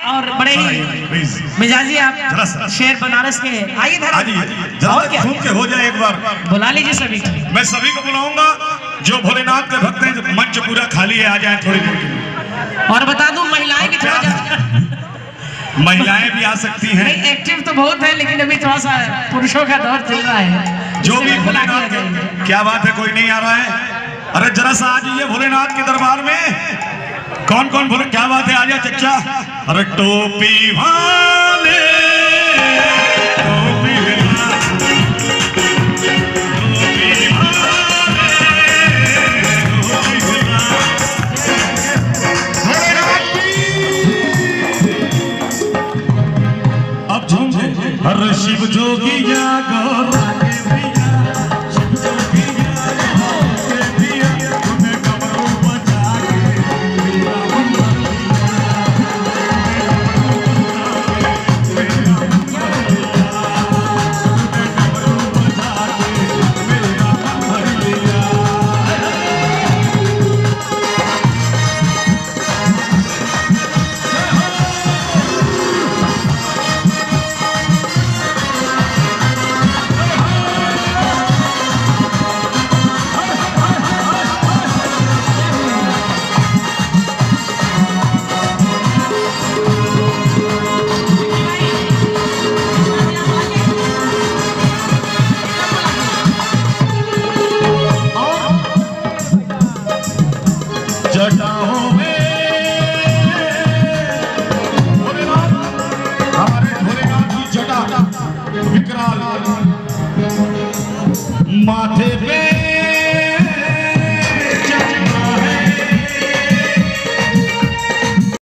और बड़े ही मिजाजी आप शेर बनारस के आइए जरा घूम के हो जाए एक बार। बुला लीजिए सभी को। मैं सभी को बुलाऊंगा जो भोलेनाथ के भक्त हैं, मंच पूरा खाली है, आ जाए थोड़ी देर के लिए। और बता दूं महिलाएं भी थोड़ा महिलाएं भी आ सकती हैं। एक्टिव तो बहुत है लेकिन अभी थोड़ा सा पुरुषों का दौर चल रहा है। जो भी भोलेनाथ के, क्या बात है, कोई नहीं आ रहा है? अरे जरा सा आ जाइए भोलेनाथ के दरबार में। कौन कौन बोले? क्या बात है, आ जा चच्चा। अरे टोपी वाले, टोपी हर शिव जोगी जाग